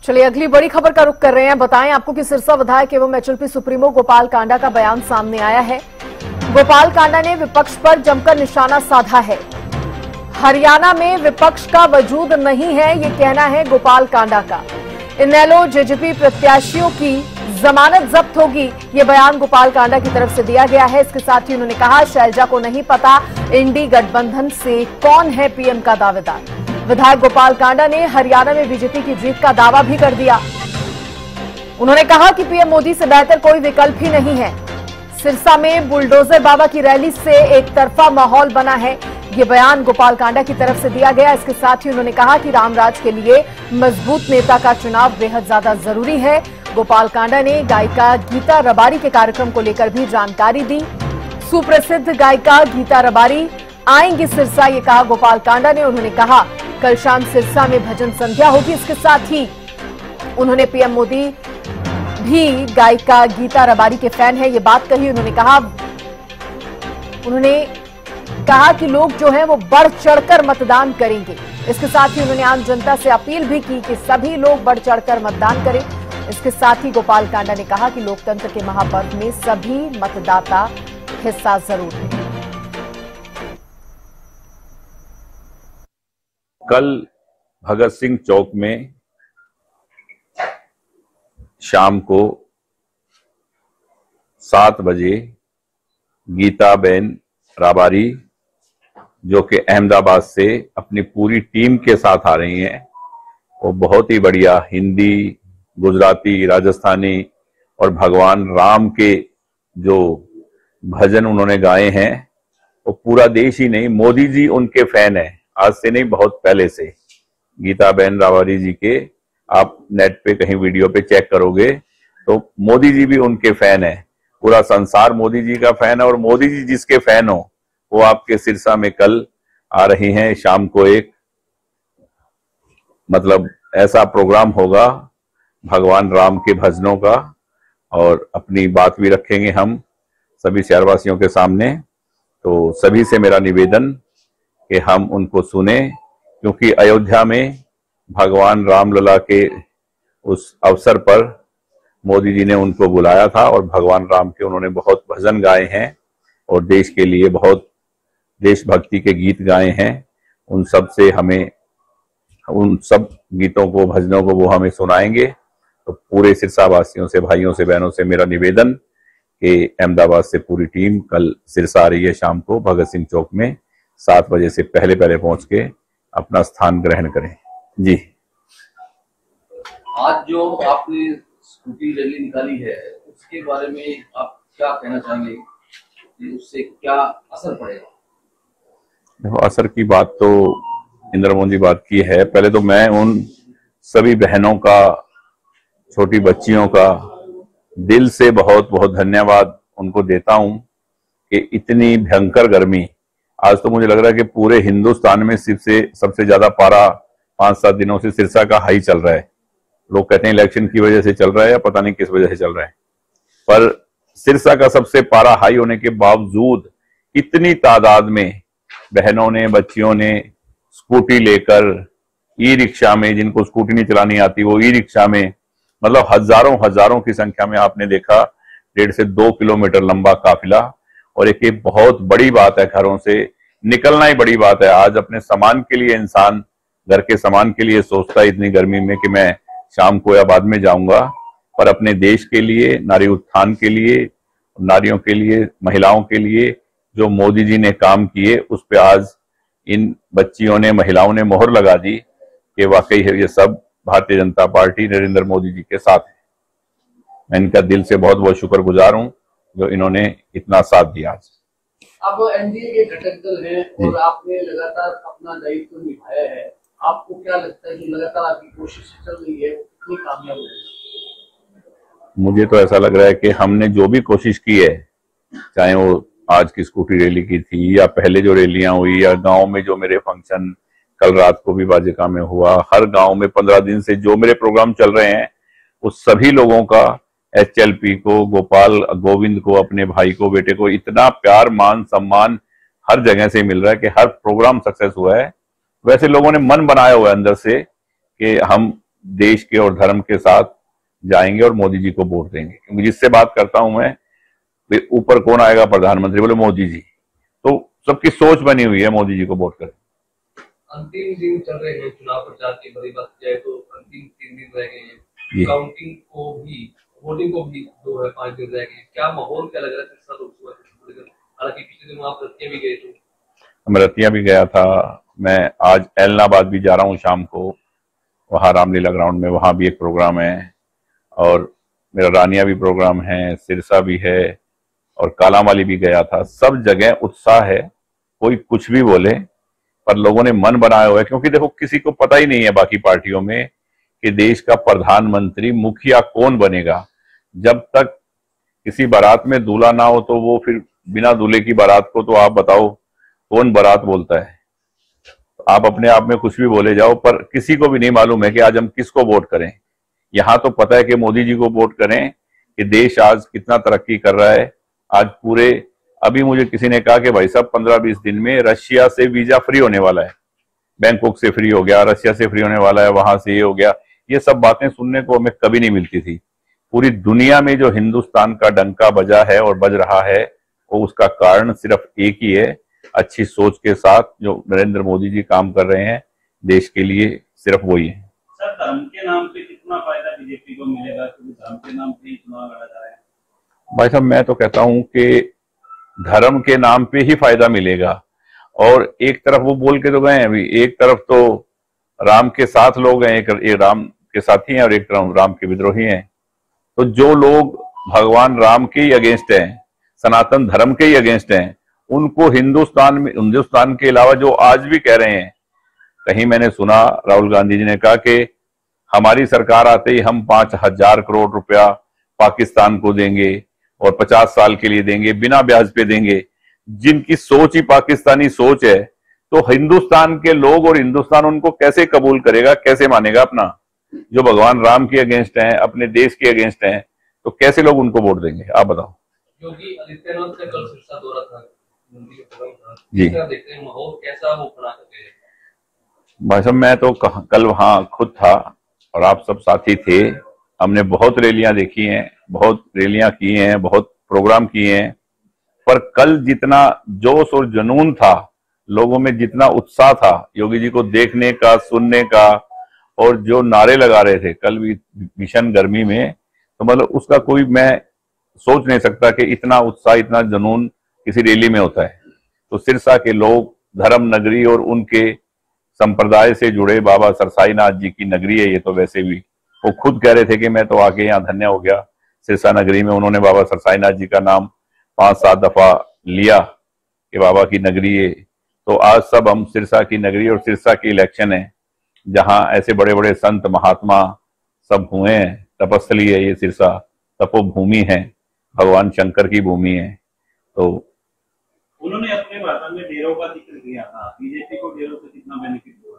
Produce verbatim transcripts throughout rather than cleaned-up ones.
चलिए अगली बड़ी खबर का रुख कर रहे हैं। बताएं आपको कि सिरसा विधायक एवं एचएलपी सुप्रीमो गोपाल कांडा का बयान सामने आया है। गोपाल कांडा ने विपक्ष पर जमकर निशाना साधा है। हरियाणा में विपक्ष का वजूद नहीं है, ये कहना है गोपाल कांडा का। इनेलो जेजेपी प्रत्याशियों की जमानत जब्त होगी, ये बयान गोपाल कांडा की तरफ से दिया गया है। इसके साथ ही उन्होंने कहा शैलजा को नहीं पता इंडी गठबंधन से कौन है पीएम का दावेदार। विधायक गोपाल कांडा ने हरियाणा में बीजेपी की जीत का दावा भी कर दिया। उन्होंने कहा कि पीएम मोदी से बेहतर कोई विकल्प ही नहीं है। सिरसा में बुलडोजर बाबा की रैली से एक तरफा माहौल बना है, ये बयान गोपाल कांडा की तरफ से दिया गया। इसके साथ ही उन्होंने कहा कि रामराज के लिए मजबूत नेता का चुनाव बेहद ज्यादा जरूरी है। गोपाल कांडा ने गायिका गीता रबारी के कार्यक्रम को लेकर भी जानकारी दी। सुप्रसिद्ध गायिका गीता रबारी आएंगी सिरसा, ये कहा गोपाल कांडा ने। उन्होंने कहा कल शाम सिरसा में भजन संध्या होगी। इसके साथ ही उन्होंने पीएम मोदी भी गायिका गीता रबारी के फैन है, ये बात कही। उन्होंने कहा उन्होंने कहा कि लोग जो हैं वो बढ़ चढ़कर मतदान करेंगे। इसके साथ ही उन्होंने आम जनता से अपील भी की कि सभी लोग बढ़ चढ़कर मतदान करें। इसके साथ ही गोपाल कांडा ने कहा कि लोकतंत्र के महापर्व में सभी मतदाता हिस्सा जरूर लें। कल भगत सिंह चौक में शाम को सात बजे गीता बेन राबारी, जो कि अहमदाबाद से अपनी पूरी टीम के साथ आ रही हैं, वो बहुत ही बढ़िया हिंदी, गुजराती, राजस्थानी और भगवान राम के जो भजन उन्होंने गाए हैं, वो पूरा देश ही नहीं, मोदी जी उनके फैन है। आज से नहीं, बहुत पहले से। गीता बेन राबारी जी के आप नेट पे कहीं वीडियो पे चेक करोगे तो मोदी जी भी उनके फैन है। पूरा संसार मोदी जी का फैन है और मोदी जी जिसके फैन हो वो आपके सिरसा में कल आ रही हैं। शाम को एक मतलब ऐसा प्रोग्राम होगा भगवान राम के भजनों का, और अपनी बात भी रखेंगे हम सभी शहरवासियों के सामने। तो सभी से मेरा निवेदन कि हम उनको सुने, क्योंकि अयोध्या में भगवान रामलला के उस अवसर पर मोदी जी ने उनको बुलाया था और भगवान राम के उन्होंने बहुत भजन गाए हैं और देश के लिए बहुत देशभक्ति के गीत गाए हैं। उन सब से हमें उन सब गीतों को, भजनों को वो हमें सुनाएंगे। तो पूरे सिरसा वासियों से, भाइयों से, बहनों से मेरा निवेदन कि अहमदाबाद से पूरी टीम कल सिरसा आ रही है शाम को भगत सिंह चौक में सात बजे से पहले पहले पहुंच के अपना स्थान ग्रहण करें। जी, आज जो आपने स्कूटी रैली निकाली है उसके बारे में आप क्या कहना चाहेंगे कि उससे क्या असर पड़ेगा? देखो, असर की बात तो इंद्र मोहन जी बात की है। पहले तो मैं उन सभी बहनों का, छोटी बच्चियों का दिल से बहुत बहुत धन्यवाद उनको देता हूं कि इतनी भयंकर गर्मी, आज तो मुझे लग रहा है कि पूरे हिंदुस्तान में सिर्फ से सबसे ज्यादा पारा पांच सात दिनों से सिरसा का हाई चल रहा है। लोग कहते हैं इलेक्शन की वजह से चल रहा है या पता नहीं किस वजह से चल रहा है, पर सिरसा का सबसे पारा हाई होने के बावजूद इतनी तादाद में बहनों ने, बच्चियों ने स्कूटी लेकर, ई रिक्शा में, जिनको स्कूटी नहीं चलानी आती वो ई रिक्शा में, मतलब हजारों हजारों की संख्या में आपने देखा डेढ़ से दो किलोमीटर लंबा काफिला। और एक एक बहुत बड़ी बात है, घरों से निकलना ही बड़ी बात है। आज अपने सामान के लिए इंसान घर के सामान के लिए सोचता है इतनी गर्मी में कि मैं शाम को या बाद में जाऊंगा, पर अपने देश के लिए, नारी उत्थान के लिए, नारियों के लिए, महिलाओं के लिए जो मोदी जी ने काम किए उस पे आज इन बच्चियों ने, महिलाओं ने मोहर लगा दी कि वाकई है ये सब भारतीय जनता पार्टी नरेंद्र मोदी जी के साथ है। मैं इनका दिल से बहुत बहुत शुक्रगुजार हूं जो इन्होंने इतना साथ दिया। आज आप एनडीए के घटक दल हैं और आपने लगातार अपना दायित्व निभाया है, आपको क्या लगता है जो लगातार आपकी कोशिश चल रही है कितनी कामयाब है? मुझे तो ऐसा लग रहा है कि हमने जो भी कोशिश की है, चाहे वो आज की स्कूटी रैली की थी या पहले जो रैलियां हुई या गांव में जो मेरे फंक्शन कल रात को भी बाजिका में हुआ, हर गांव में पंद्रह दिन से जो मेरे प्रोग्राम चल रहे हैं उस सभी लोगों का, एचएलपी को, गोपाल गोविंद को, अपने भाई को, बेटे को इतना प्यार, मान, सम्मान हर जगह से मिल रहा है कि हर प्रोग्राम सक्सेस हुआ है। वैसे लोगों ने मन बनाया हुआ है अंदर से कि हम देश के और धर्म के साथ जाएंगे और मोदी जी को वोट देंगे। क्योंकि जिससे बात करता हूं मैं, ऊपर कौन आएगा प्रधानमंत्री, बोले मोदी जी। तो सबकी सोच बनी हुई है मोदी जी को वोट करें। अंतिम दिन चल रहे हैं चुनाव प्रचार की, बड़ी बात जाए तो अंतिम तीन दिन रह गए हैं, काउंटिंग को भी, वोटिंग को भी दो है पांच दिन रह गए। क्या माहौल क्या लग रहा है? हालांकि पिछले दिन आप रतिया भी गए थे। मैं रतिया भी गया था, मैं आज एलनाबाद भी जा रहा हूँ शाम को, वहाँ रामलीला ग्राउंड में, वहाँ भी एक प्रोग्राम है, और मेरा रानिया भी प्रोग्राम है, सिरसा भी है, और कालांवाली भी गया था। सब जगह उत्साह है, कोई कुछ भी बोले पर लोगों ने मन बनाया हुआ है। क्योंकि देखो, किसी को पता ही नहीं है बाकी पार्टियों में कि देश का प्रधानमंत्री मुखिया कौन बनेगा। जब तक किसी बारात में दूल्हा ना हो तो वो फिर बिना दूल्हे की बारात को तो आप बताओ कौन बारात बोलता है। आप अपने आप में कुछ भी बोले जाओ, पर किसी को भी नहीं मालूम है कि आज हम किसको वोट करें। यहाँ तो पता है कि मोदी जी को वोट करें कि देश आज कितना तरक्की कर रहा है। आज पूरे, अभी मुझे किसी ने कहा कि भाई साहब पंद्रह बीस दिन में रशिया से वीजा फ्री होने वाला है, बैंकॉक से फ्री हो गया, रशिया से फ्री होने वाला है, वहां से ये हो गया। ये सब बातें सुनने को हमें कभी नहीं मिलती थी। पूरी दुनिया में जो हिंदुस्तान का डंका बजा है और बज रहा है, वो उसका कारण सिर्फ एक ही है, अच्छी सोच के साथ जो नरेंद्र मोदी जी काम कर रहे हैं देश के लिए, सिर्फ वही है। सर, धर्म के नाम पे कितना फायदा बीजेपी को मिलेगा, क्योंकि धर्म के नाम पे ही चुनाव लड़ा जा रहा है? भाई साहब, मैं तो कहता हूं कि धर्म के नाम पे ही फायदा मिलेगा। और एक तरफ वो बोल के तो गए हैं, अभी एक तरफ तो राम के साथ लोग हैं, एक, एक राम के साथी हैं और एक तरफ राम के विद्रोही हैं। तो जो लोग भगवान राम के ही अगेंस्ट हैं, सनातन धर्म के ही अगेंस्ट हैं, उनको हिंदुस्तान में, हिंदुस्तान के अलावा जो आज भी कह रहे हैं, कहीं मैंने सुना राहुल गांधी जी ने कहा कि हमारी सरकार आते ही हम पांच हजार करोड़ रुपया पाकिस्तान को देंगे और पचास साल के लिए देंगे, बिना ब्याज पे देंगे। जिनकी सोच ही पाकिस्तानी सोच है, तो हिंदुस्तान के लोग और हिंदुस्तान उनको कैसे कबूल करेगा, कैसे मानेगा अपना? जो भगवान राम के अगेंस्ट हैं, अपने देश के अगेंस्ट हैं, तो कैसे लोग उनको वोट देंगे? आप बताओ। योगी आदित्यनाथ का कल सिरसा दौरा था जी, देखते हैं माहौल कैसा वो बना सके। भाई साहब, मैं तो कल वहां खुद था और आप सब साथी थे। हमने बहुत रैलियां देखी हैं, बहुत रैलियां की हैं, बहुत प्रोग्राम किए हैं, पर कल जितना जोश और जुनून था लोगों में, जितना उत्साह था योगी जी को देखने का, सुनने का, और जो नारे लगा रहे थे कल भी भीषण गर्मी में, तो मतलब उसका कोई, मैं सोच नहीं सकता कि इतना उत्साह, इतना जुनून किसी रैली में होता है। तो सिरसा के लोग, धर्म नगरी और उनके संप्रदाय से जुड़े बाबा सरसाई नाथ जी की नगरी है ये, तो वैसे भी वो खुद कह रहे थे कि मैं तो आके यहाँ धन्य हो गया सिरसा नगरी में। उन्होंने बाबा सरसाई नाथ जी का नाम पांच सात दफा लिया कि बाबा की नगरी है। तो आज सब हम सिरसा की नगरी, और सिरसा की इलेक्शन है जहां ऐसे बड़े बड़े संत महात्मा सब हुए हैं। तपस्थली है ये सिरसा, तपोभूमि है, भगवान शंकर की भूमि है। तो उन्होंने अपने भाषण में डेरों का जिक्र किया था, बीजेपी को डेरों से कितना बेनिफिट हुआ?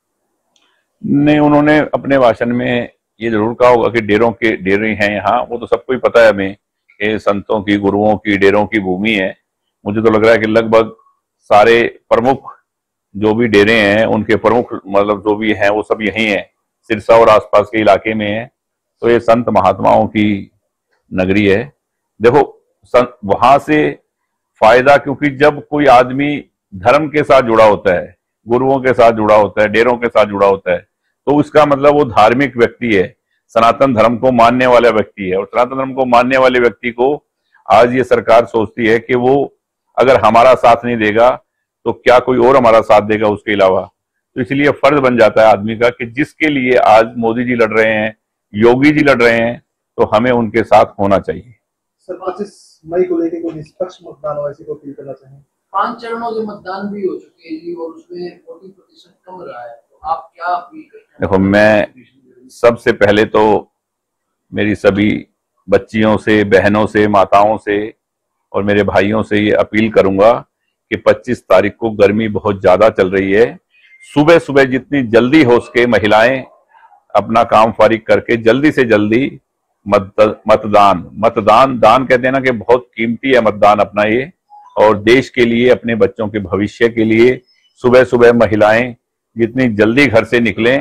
नहीं, उन्होंने अपने भाषण में ये जरूर कहा होगा कि डेरों के डेरे हैं यहाँ, वो तो सबको ही पता है हमें, ये संतों की, गुरुओं की, डेरों की भूमि है। मुझे तो लग रहा है कि लगभग सारे प्रमुख जो भी डेरे हैं, उनके प्रमुख मतलब जो भी हैं, वो सब यही हैं, सिरसा और आसपास के इलाके में है। तो ये संत महात्माओं की नगरी है। देखो वहां से फायदा, क्योंकि जब कोई आदमी धर्म के साथ जुड़ा होता है, गुरुओं के साथ जुड़ा होता है, डेरों के साथ जुड़ा होता है, तो उसका मतलब वो धार्मिक व्यक्ति है, सनातन धर्म को मानने वाला व्यक्ति है। और सनातन धर्म को मानने वाले व्यक्ति को आज ये सरकार सोचती है कि वो अगर हमारा साथ नहीं देगा तो क्या कोई और हमारा साथ देगा उसके अलावा। तो इसलिए फर्ज बन जाता है आदमी का कि जिसके लिए आज मोदी जी लड़ रहे हैं, योगी जी लड़ रहे हैं, तो हमें उनके साथ होना चाहिए। सर, पच्चीस मई को लेकर कोई निष्पक्ष मतदान हो, ऐसी को अपील करना चाहिए। पांच चरणों के मतदान भी हो चुके हैं जी, और उसमें वोटिंग प्रतिशत कम रहा है, तो आप क्या अपील करते हैं? देखो, मैं सबसे पहले तो मेरी सभी बच्चियों से, बहनों से, माताओं से और मेरे भाइयों से ये अपील करूंगा कि पच्चीस तारीख को गर्मी बहुत ज्यादा चल रही है, सुबह सुबह जितनी जल्दी हो सके महिलाएं अपना काम फारिग करके जल्दी से जल्दी मत, मतदान मतदान दान कहते हैं ना कि बहुत कीमती है मतदान अपना ये, और देश के लिए, अपने बच्चों के भविष्य के लिए सुबह सुबह महिलाएं जितनी जल्दी घर से निकलें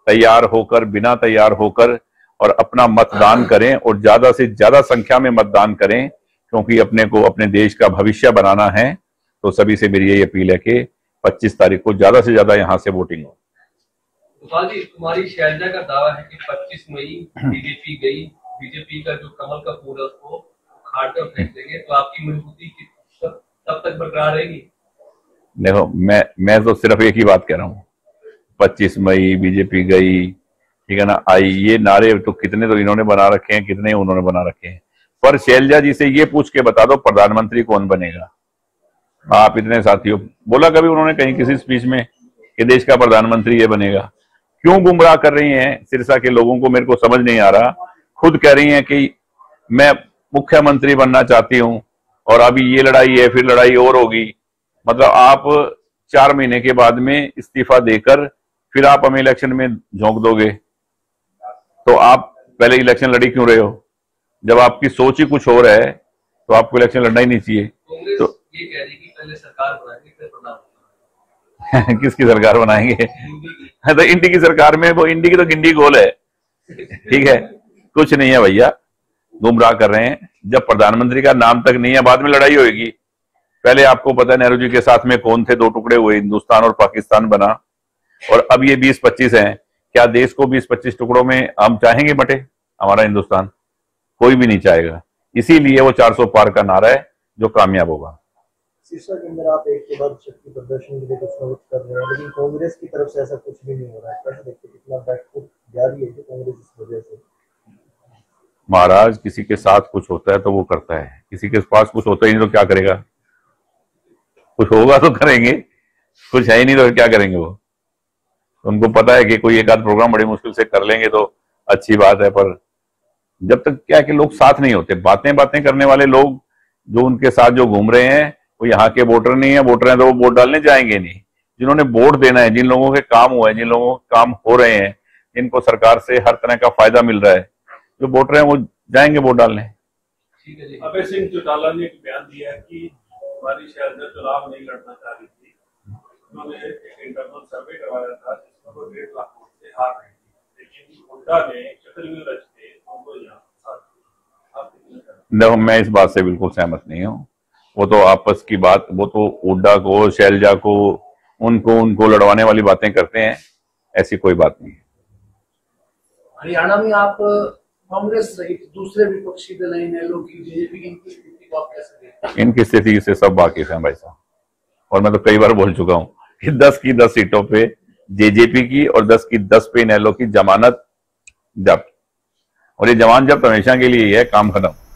तैयार होकर, बिना तैयार होकर और अपना मतदान करें और ज्यादा से ज्यादा संख्या में मतदान करें, क्योंकि अपने को अपने देश का भविष्य बनाना है। तो सभी से मेरी यही अपील है कि पच्चीस तारीख को ज्यादा से ज्यादा यहां से वोटिंग हो। गोपाल जी, कुमारी शैलजा का दावा है कि पच्चीस मई बीजेपी गई, बीजेपी का जो कमल का फूल है उसको उखाड़ कर फेंक देंगे, तो आपकी मजबूती तब तब तक बरकरार रहेगी? देखो, मैं मैं तो सिर्फ एक ही बात कह रहा हूँ, पच्चीस मई बीजेपी गई, ठीक है ना, आई, ये नारे तो कितने तो इन्होंने बना रखे हैं, कितने उन्होंने बना रखे हैं। पर शैलजा जी से ये पूछ के बता दो प्रधानमंत्री कौन बनेगा। आप इतने साथियों, बोला कभी उन्होंने कहीं किसी स्पीच में कि देश का प्रधानमंत्री ये बनेगा? क्यों गुमराह कर रही हैं सिरसा के लोगों को, मेरे को समझ नहीं आ रहा। खुद कह रही हैं कि मैं मुख्यमंत्री बनना चाहती हूं और अभी ये लड़ाई है, फिर लड़ाई और होगी। मतलब आप चार महीने के बाद में इस्तीफा देकर फिर आप हमें इलेक्शन में झोंक दोगे, तो आप पहले इलेक्शन लड़ी क्यों रहे हो? जब आपकी सोच ही कुछ और है तो आपको इलेक्शन लड़ना ही नहीं चाहिए। कांग्रेस तो ये कह रही कि पहले सरकार बनाएंगे फिर प्रधानमंत्री। किसकी सरकार बनाएंगे? तो इंडी की सरकार में, वो इंडी की तो गिंडी गोल है, ठीक है, कुछ नहीं है भैया, गुमराह कर रहे हैं। जब प्रधानमंत्री का नाम तक नहीं है, बाद में लड़ाई होगी। पहले आपको पता है नेहरू जी के साथ में कौन थे, दो टुकड़े हुए, हिंदुस्तान और पाकिस्तान बना, और अब ये बीस पच्चीस हैं। क्या देश को बीस पच्चीस टुकड़ों में हम चाहेंगे बटे हमारा हिंदुस्तान? कोई भी नहीं चाहेगा। इसीलिए वो चार सौ पार का नारा है जो कामयाब होगा। सिरसा के अंदर आप एक के बाद शक्ति प्रदर्शन के लिए कुछ न कुछ कर रहे हैं, लेकिन कांग्रेस की तरफ से ऐसा कुछ भी नहीं हो रहा है। कैसे देखते कितना बैकफुट जारी है कांग्रेस इस वजह से? महाराज, किसी के साथ कुछ होता है तो वो करता है, किसी के पास कुछ होता ही नहीं तो क्या करेगा? कुछ होगा तो करेंगे, कुछ है ही नहीं तो क्या करेंगे वो? उनको पता है कि कोई एक आध प्रोग्राम बड़ी मुश्किल से कर लेंगे तो अच्छी बात है, पर जब तक क्या है कि लोग साथ नहीं होते, बातें बातें करने वाले लोग जो उनके साथ जो घूम रहे हैं वो यहाँ के वोटर नहीं है। वोटर हैं तो वो वोट डालने जाएंगे नहीं। जिन्होंने वोट देना है, जिन लोगों के काम हुआ है, जिन लोगों के काम हो रहे हैं, जिनको सरकार से हर तरह का फायदा मिल रहा है, जो वोटर हैं वो जाएंगे वोट डालने। अभय सिंह चौटाला ने एक बयान दिया है कि कुमारी शैलजा चुनाव नहीं लड़ना चाह रही थी। उन्होंने एक इंटरनल सर्वे करवाया था जिसमें वो डेढ़ लाख वोट से हार रही थी, लेकिन हुड्डा ने चक्रव्यूह रच के उनको यहाँ देखो, मैं इस बात से बिल्कुल सहमत नहीं हूँ। वो तो आपस की बात, वो तो हुड्डा को, शैलजा को, उनको उनको लड़वाने वाली बातें करते हैं, ऐसी कोई बात नहीं है। हरियाणा में आप कांग्रेस सहित दूसरे विपक्षी दल इनेलो की, बीजेपी की इनकी स्थिति को आप कैसे देखते हैं? इनकी स्थिति से सब वाकिफ हैं भाई साहब, और मैं तो कई बार बोल चुका हूँ कि दस की दस सीटों पे जेजेपी की और दस की दस पे इनेलो की जमानत जब्त, और ये जमानत जब्त हमेशा के लिए ही है, काम खत्म।